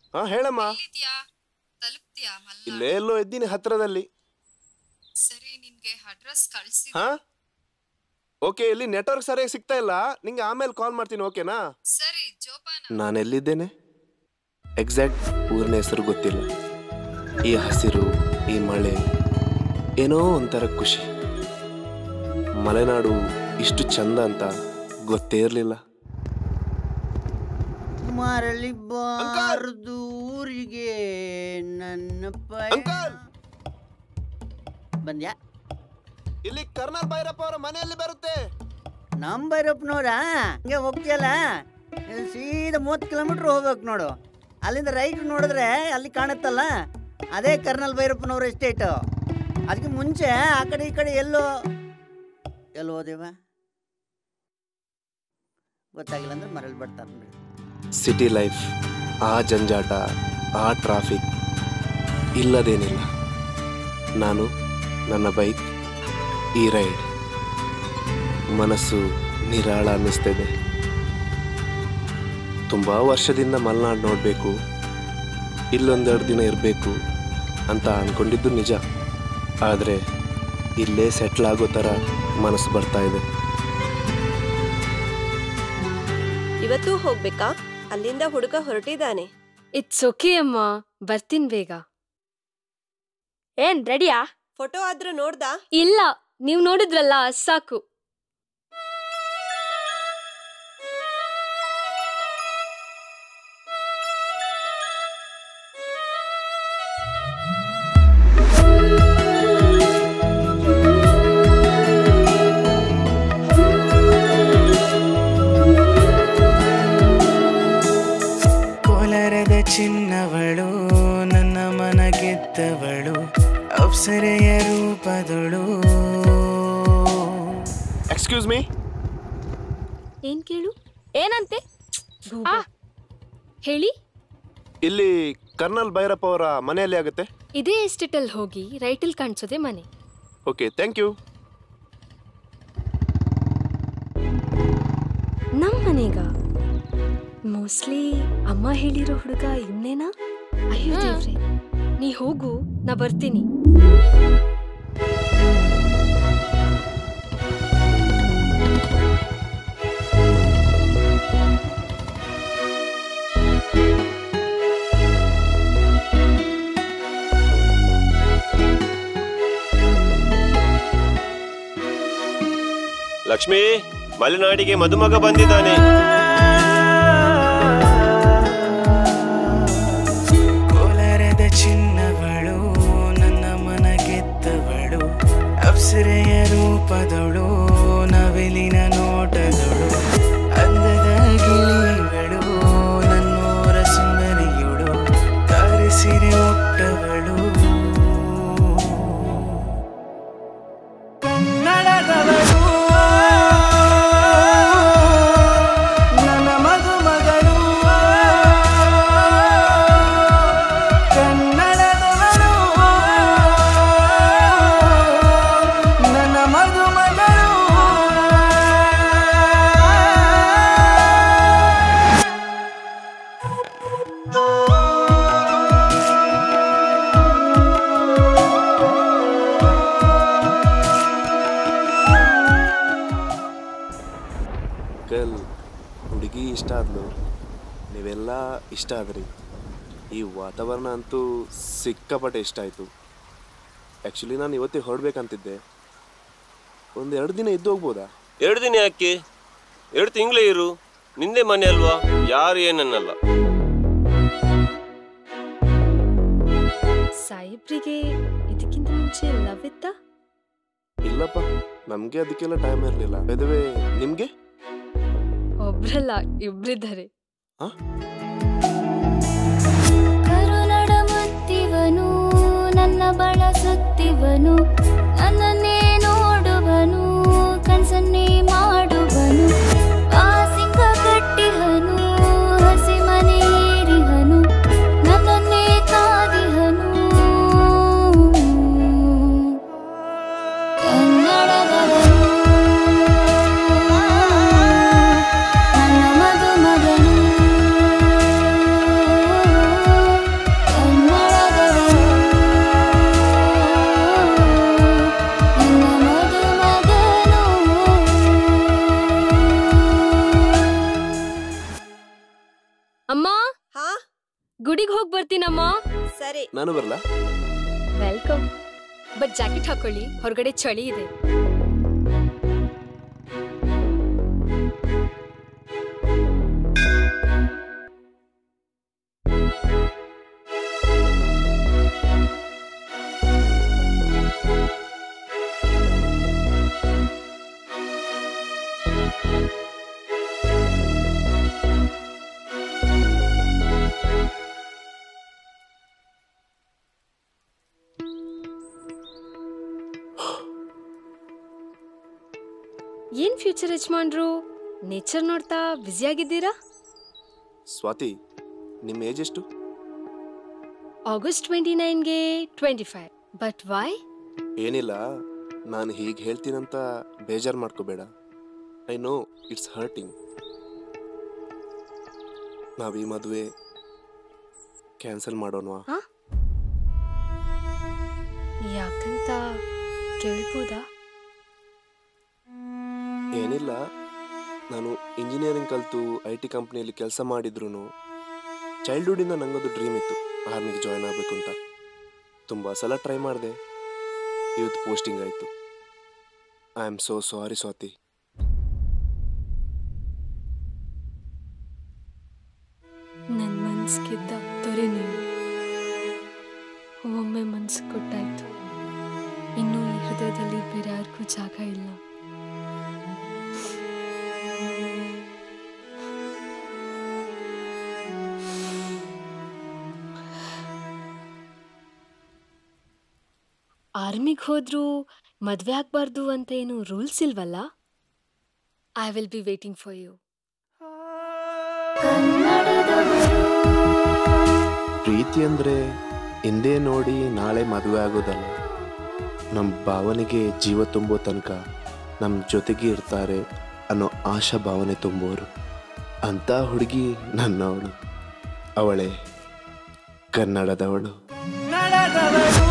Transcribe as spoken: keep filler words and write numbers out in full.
ಹಾ ಹೇಳಮ್ಮ. ಎಲ್ಲಿದ್ಯಾ? ತಲುಪ್ತೀಯಾ ಮಲ್ನಾಡು? ಇಲ್ಲೇ ಎಲ್ಲೋ ಇದ್ದೀನಿ ಹತ್ರದಲ್ಲಿ. ಸರಿ, ನಿನ್ಗೆ ಅಡ್ರೆಸ್ ಕಳ್ಸಿ. ಹಾ ಓಕೆ, ಇಲ್ಲಿ ನೆಟ್ವರ್ಕ್ ಸರಿಯಾಗಿ ಸಿಗ್ತಾ ಇಲ್ಲ, ನಿಂಗೆ ಆಮೇಲೆ ಕಾಲ್ ಮಾಡ್ತೀನಿ, ಓಕೆನಾ? ಸರಿ. ಜೋಪಾನ. ನಾನು ಎಲ್ಲಿದ್ದೇನೆ ಎಕ್ಸಾಕ್ಟ್ ಊರಿನ ಹೆಸರು ಗೊತ್ತಿಲ್ಲ. ಈ ಹಸಿರು, ಈ ಮಳೆ, ಏನೋ ಒಂಥರ ಖುಷಿ. ಮಲೆನಾಡು ಇಷ್ಟು ಚಂದ ಅಂತ ಗೊತ್ತೇ ಇರಲಿಲ್ಲ. ಮರಳಿ ಬಾರದು ಊರಿಗೆ ನನ್ನ ಅಂಕಲ್ ಬಂದ್ಯಾ? ಇಲ್ಲಿ ಕರ್ನಲ್ ಭೈರಪ್ಪ ಅವರ ಮನೆಯಲ್ಲಿ ಬರುತ್ತೆ. ನಮ್ಮ ಭೈರಪ್ಪನವ್ರ ಹಂಗೆ ಹೋಗ್ತೀಯಲ್ಲ, ಸೀದಾ ಮೂವತ್ತು ಕಿಲೋಮೀಟ್ರ್ ಹೋಗ್ಬೇಕು ನೋಡು. ಅಲ್ಲಿಂದ ರೈಟ್ ನೋಡಿದ್ರೆ ಅಲ್ಲಿ ಕಾಣುತ್ತಲ್ಲ, ಅದೇ ಕರ್ನಲ್ ಭೈರಪ್ಪನವ್ರ ಎಸ್ಟೇಟು. ಅದಕ್ಕೆ ಮುಂಚೆ ಆ ಕಡೆ ಈ ಕಡೆ ಎಲ್ಲೋ ಎಲ್ಲೋ ಹೋದೇವ ಗೊತ್ತಾಗಿಲ್ಲ ಅಂದ್ರೆ ಮರಳಿ ಬರ್ತಾರೆ. ಸಿಟಿ ಲೈಫ್, ಆ ಜಂಜಾಟ, ಆ ಟ್ರಾಫಿಕ್ ಇಲ್ಲದೇನಿಲ್ಲ. ನಾನು, ನನ್ನ ಬೈಕ್, ಈ ರೈಡ್, ಮನಸ್ಸು ನಿರಾಳ ಅನ್ನಿಸ್ತಿದೆ. ತುಂಬ ವರ್ಷದಿಂದ ಮಲೆನಾಡು ನೋಡಬೇಕು, ಇಲ್ಲೊಂದೆರಡು ದಿನ ಇರಬೇಕು ಅಂತ ಅಂದ್ಕೊಂಡಿದ್ದು ನಿಜ. ಆದರೆ ಇಲ್ಲೇ ಸೆಟ್ಲ್ ಆಗೋ ಥರ ಮನಸ್ಸು ಬರ್ತಾ ಇದೆ. ಇವತ್ತು ಹೋಗ್ಬೇಕಾ? ಅಲ್ಲಿಂದ ಹುಡುಗ ಹೊರಟಿದ್ದಾನೆ. ಇಟ್ಸ್ ಓಕೆ ಅಮ್ಮ, ಬರ್ತೀನಿ ಬೇಗ. ಏನ್ ರೆಡಿಯಾ? ಫೋಟೋ ಆದ್ರೂ ನೋಡ್ದಾ? ಇಲ್ಲ, ನೀವು ನೋಡಿದ್ರಲ್ಲ ಸಾಕು. ಚಿನ್ನವಳು ನನ್ನ ಮನ ಗೆದ್ದವಳು, ಅಪ್ಸರೆಯ ರೂಪದಳು. Excuse me. ಏನ್ ಕೇಳು? ಏನಂತೆ? ಹೇಳಿ. ಇಲ್ಲಿ ಕರ್ನಲ್ ಭೈರಪ್ಪ ಅವರ ಮನೆಯಲ್ಲಿ ಆಗುತ್ತೆ. ಇದೇ ಎಸ್ಟೇಟಲ್ಲಿ ಹೋಗಿ ರೈಟಲ್ಲಿ ಕಾಣಿಸೋದೆ ಮನೆ. Okay, thank you. ನಮ್ಮ ಮನೆಗ ಮೋಸ್ಟ್ಲಿ ಅಮ್ಮ ಹೇಳಿರೋ ಹುಡುಗ ಇವನೇನಾ? ಅಯ್ಯೋ ದೇವ್ರೆ, ನೀ ಹೋಗು, ನಾ ಬರ್ತೀನಿ. ಲಕ್ಷ್ಮಿ, ಮಲೆನಾಡಿಗೆ ಮದುಮಗ ಬಂದಿದ್ದಾನೆ. ಕೋಲಾರದ ಚಿನ್ನವಳು ನನ್ನ ಮನ ಗೆದ್ದವಳು, ಅಪ್ಸರೆಯ ರೂಪದಳು, ನವಿಲಿನ ನೋಟದಳು, ಅಂದದ ಗಿಳಿಗಳು, ನನ್ನೋರ ಸುಂದರಿಯುಳು, ಕಾರಿಸಿರೆ ಒಟ್ಟವಳು. ಕನ್ನಡದವಳು ಹುಡುಗಿ ಇಷ್ಟ ಆದ್ಲು, ನೀವೆಲ್ಲ ಇಷ್ಟ ಆದ್ರಿ. ಈ ವಾತಾವರಣ ಅಂತೂ ಸಿಕ್ಕಾಪಟ್ಟೆ ಇಷ್ಟ ಆಯಿತು. ಆ್ಯಕ್ಚುಲಿ ನಾನು ಇವತ್ತೇ ಹೊರಡ್ಬೇಕಂತಿದ್ದೆ. ಒಂದು ಎರಡು ದಿನ ಇದ್ದು ಹೋಗ್ಬೋದಾ? ಎರಡು ದಿನ ಯಾಕೆ? ಎರಡು ತಿಂಗಳೇ ಇರು, ನಿಂದೆ ಮನೆ ಅಲ್ವಾ, ಯಾರು ಏನನ್ನಲ್ಲ. ಸಾಯಿಬ್ರಿಗೆ ಇದಕ್ಕಿಂತ ಮುಂಚೆ ಲವ್ ಇತ್ತ? ಇಲ್ಲಪ್ಪ, ನಮಗೆ ಅದಕ್ಕೆಲ್ಲ ಟೈಮ್ ಇರಲಿಲ್ಲ. ಅದುವೇ ನಿಮಗೆ? ಒಬ್ರಲ್ಲ, ಇಬ್ರಿದ್ದಾರೆ. ಕರುನಡ ಮುತ್ತಿವನು, ನನ್ನ ಬಳಸುತ್ತಿವನು, ನನ್ನನ್ನೇ ನೋಡುವನು, ಕನಸನ್ನೇ ಮಾಡುವನು, ಆಸಿಂಗ ಕಟ್ಟಿಹನು, ಹಸಿ ಮನೆಯೇರಿಹನು, ನನ್ನನ್ನೇ ಕಾದಿಹನು. ಕನ್ನಡದವನು ನನ್ನ ಮಧುಮಗನು. ಗುಡಿಗೆ ಹೋಗಿ ಬರ್ತೀನಮ್ಮ. ಸರಿ. ನಾನು ಬರಲಾ? ವೆಲ್ಕಮ್. ಬಟ್ ಜಾಕೆಟ್ ಹಾಕೊಳ್ಳಿ, ಹೊರಗಡೆ ಚಳಿ ಇದೆ. ಏನ್ ಫ್ಯೂಚರ್ ಯಜಮಾನ್ರು, ನೇಚರ್ ನೋಡ್ತಾ ಬ್ಯುಸಿ ಆಗಿದ್ದೀರಾ? ಸ್ವಾತಿ, ನಿಮ್ಮ ಏಜ್ ಎಷ್ಟು? ಆಗಸ್ಟ್ ಟ್ವೆಂಟಿ ನೈನ್ಗೆ ಟ್ವೆಂಟಿ ಫೈವ್. But why? ಏನಿಲ್ಲ, ನಾನು ಹೀಗೆ ಹೇಳ್ತೀನಂತ ಬೇಜಾರು ಮಾಡ್ಕೋಬೇಡ. I know it's hurting. ನಾವು ಈ ಮದುವೆ ಕ್ಯಾನ್ಸಲ್ ಮಾಡೋಣವಾ? ಯಾಕಂತ ಕೇಳ್ಬೋದಾ? ಏನಿಲ್ಲ, ನಾನು ಇಂಜಿನಿಯರಿಂಗ್ ಕಲಿತು ಐ ಟಿ ಕಂಪ್ನಿಯಲ್ಲಿ ಕೆಲಸ ಮಾಡಿದ್ರು ಚೈಲ್ಡ್ಹುಡ್ಡಿಂದ ನನಗೊಂದು ಡ್ರೀಮ್ ಇತ್ತು, ಆರ್ಮಿಗೆ ಜಾಯ್ನ್ ಆಗಬೇಕು ಅಂತ. ತುಂಬ ಸಲ ಟ್ರೈ ಮಾಡಿದೆ, ಯೂತ್ ಪೋಸ್ಟಿಂಗ್ ಆಯಿತು. I am so sorry Swathi. ನನ್ನ ಮನ್ಸಿಗಿದ್ದ ತೊರೆ ನೀವು ಒಮ್ಮೆ ಮನ್ಸು ಕೊಟ್ಟಾಯ್ತು. ಇನ್ನೂ ಈ ಹೃದಯದಲ್ಲಿ ಬೇರೆ ಯಾರಿಗೂ ಜಾಗ ಇಲ್ಲ. ಆರ್ಮಿಗೆ ಹೋದ್ರೂ ಮದ್ವೆ ಆಗ್ಬಾರ್ದು ಅಂತ ಏನು ರೂಲ್ಸ್ ಇಲ್ವಲ್ಲ? I will be waiting for you. ಪ್ರೀತಿ ಅಂದರೆ ಹಿಂದೆ ನೋಡಿ ನಾಳೆ ಮದುವೆ ಆಗೋದಲ್ಲ, ನಮ್ಮ ಭಾವನೆಗೆ ಜೀವ ತುಂಬೋ ತನಕ ನಮ್ಮ ಜೊತೆಗೆ ಇರ್ತಾರೆ ಅನ್ನೋ ಆಶಾ ಭಾವನೆ ತುಂಬೋರು. ಅಂಥ ಹುಡುಗಿ ನನ್ನವಳು, ಅವಳೇ ಕನ್ನಡದವಳು.